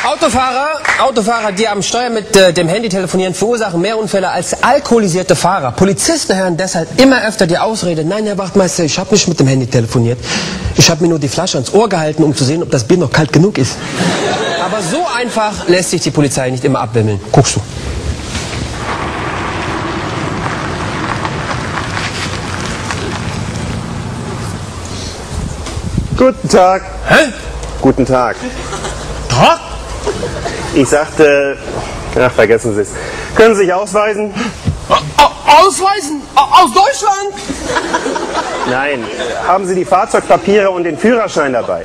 Autofahrer, die am Steuer mit dem Handy telefonieren, verursachen mehr Unfälle als alkoholisierte Fahrer. Polizisten hören deshalb immer öfter die Ausrede: Nein, Herr Wachtmeister, ich habe nicht mit dem Handy telefoniert. Ich habe mir nur die Flasche ans Ohr gehalten, um zu sehen, ob das Bier noch kalt genug ist. Aber so einfach lässt sich die Polizei nicht immer abwimmeln. Guckst du. Guten Tag. Hä? Guten Tag. Tag? Ich sagte, ach, vergessen Sie es. Können Sie sich ausweisen? Ausweisen? Aus Deutschland? Nein. Haben Sie die Fahrzeugpapiere und den Führerschein dabei?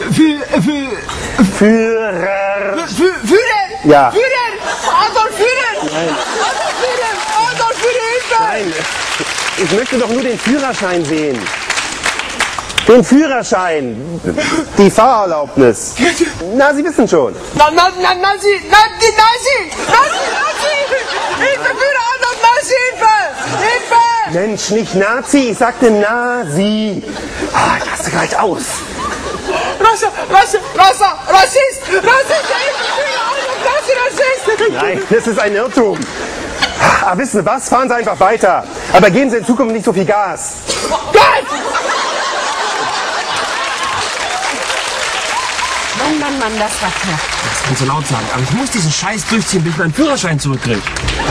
Führer. Führer? Ja. Führer? Adolf Führer? Nein. Adolf Führer? Adolf Führer, Hilfe! Nein. Ich möchte doch nur den Führerschein sehen. Den Führerschein. Die Fahrerlaubnis. Na, Sie wissen schon. Nazi! Hilfe, Führer Adolf, Nazi, Hilfe! Hilfe! Mensch, nicht Nazi, ich sagte Nazi. Ah, ich raste gleich aus. Rassist! Hilfe, Führer Adolf, Nazi, Rassist! Nein, das ist ein Irrtum. Ah, wissen Sie was? Fahren Sie einfach weiter. Aber geben Sie in Zukunft nicht so viel Gas. Mann, das war knapp. Das kannst du laut sagen, aber ich muss diesen Scheiß durchziehen, bis ich meinen Führerschein zurückkriege.